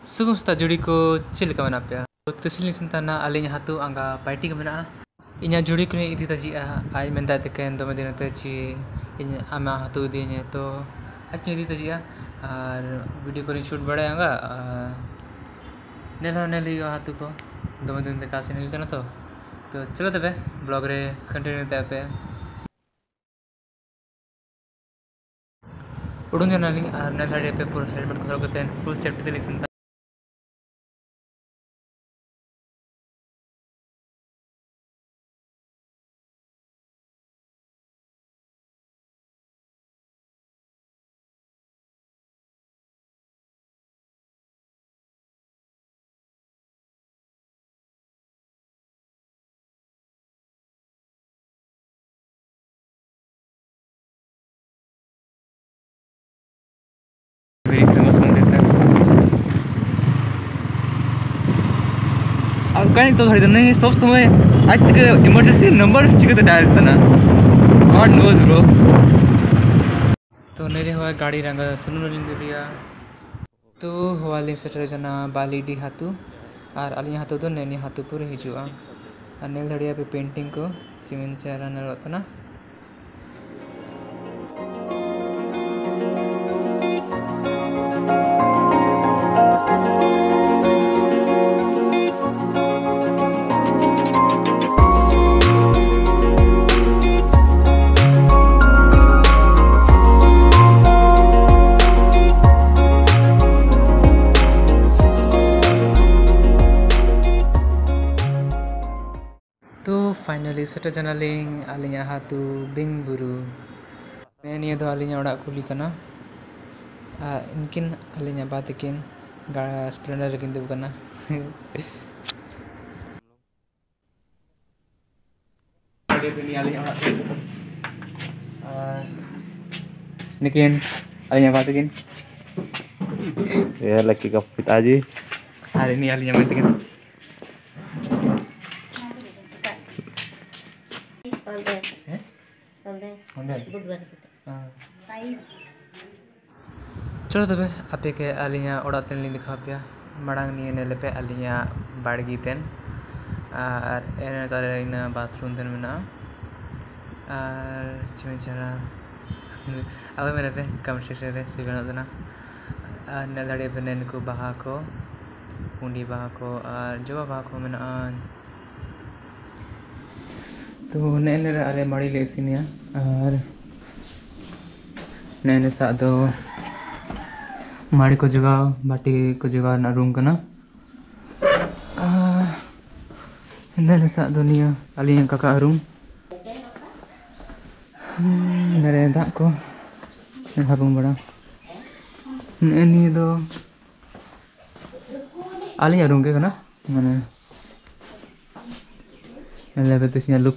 Sugumsta juri ko cil ka mana pya. Tisli sentana alinya hatu angga party ka mana. Inya juri ko ni idi taji ay menda teken do medina taji inya ama hatu dinya to achni idi taji ar video ko shoot bada angga neli hatu ko do medina ka sin kana to chalo tebe blog re continue te pe udun janali ar na thade pe pur helmet ko kate full safety te lisin very famous मंदिर था आज कहीं तो खरीदने नहीं सब समय आज तक इमरजेंसी नंबर चिकते डायल करना God knows bro तो नेरे हुआ गाड़ी रंगा सुनो लिंग दिया तो हुआ लिंग सेटर जना बाली डी हाथू और अली हाथू तो नैनी हाथू पूरे हिजुआ और नेल धड़िया पे पेंटिंग को सीमेंट चेहरा नलतना तो फाइनली सेट जनालिंग आलिया हाथू बिंग बुरु निया दो आलिया ओड़ा कुली कना इनकिन आलिया बात किन गाड़ा स्प्लेंडर किन दब कना निकिन आलिया बात किन ये लकी का पिताजी hari ini ahlinya mati kan चलो तबे आपे के आलिया ओड़ा तेन लिंग दिखा पे मड़ांग निये ने लेपे आलिया बाड़गी तेन और एने सारे इन बाथरूम तेन मेना और चिमचारा अब मेरे पे कम से रे सिगना देना और ने लड़े पे ने को बहा को पुंडी बहा को और जो बहा को मेना तो ने अरे मड़ी ले सिनिया और ने साथ दो माड़ी को जगह बाटी को जगह ना रूम कना ने साथ दो निया अलिया काका रूम मेरे दाग को हाबुंग बड़ा ने दो अलिया रूम के कना माने ने बेतिसnya look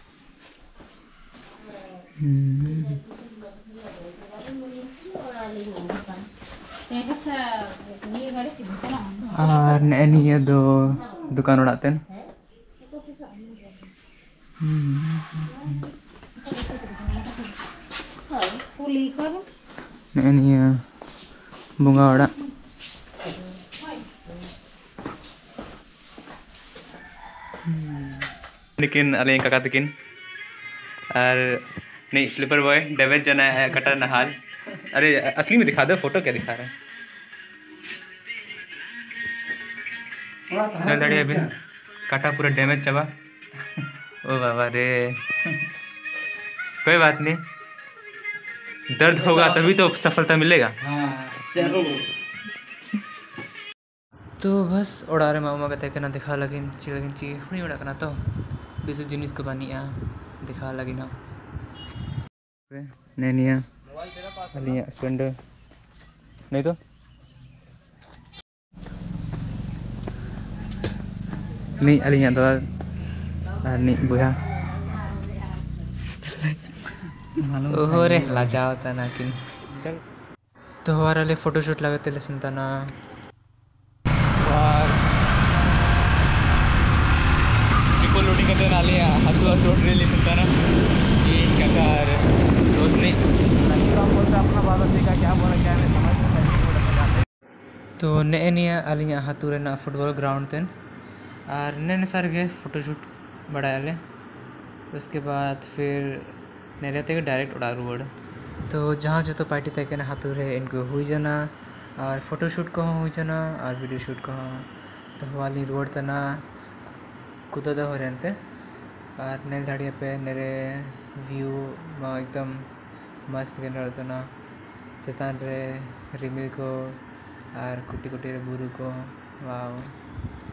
और निया दो दुकान ओड़ा तेन निया बुंगा ओड़ा लेकिन अले काका तकिन और नहीं स्लीपर बॉय डैमेज जना है कटर नहाल अरे असली में दिखा दो फोटो क्या दिखा रहा है लड़े अभी काटा पूरा डैमेज चबा ओ बाबा रे कोई बात नहीं दर्द होगा तभी तो सफलता मिलेगा तो बस ओडारे मामा का तेकना दिखा लगिन ची हुनी ओडा कना तो बेस जिनिस को बानिया दिखा लगी ना नेनिया अलिया स्प्लेंडर नहीं तो नहीं अलिया तो नहीं बुया ओहो रे लाजाओ तना किन तो हमारा ले फोटोशूट लगाते ले संताना लोडिंग करते नाले हसू रोड रेली संताना ये काका दोस्त ने अपना बात देखा क्या बोला क्या नहीं समझ तो ने निया अलिया हाथू रेना फुटबॉल ग्राउंड तेन और ने सार के फोटोशूट बड़ायाले। उसके बाद फिर नेरे ते डायरेक्ट उड़ा रुआड़। तो जहाँ जो पार्टी तक हाथू रे इनको हुई जाना और फोटोशूट को हुई जाना और वीडियो शूट को तो वाली रुआड़ तना कुदा हो रहते और नेल झाड़िया पे नेरे व्यू में एकदम मस्त के रहतना चेतान रे रिमिल को और कुटी कुटी रे बुरु को वाव।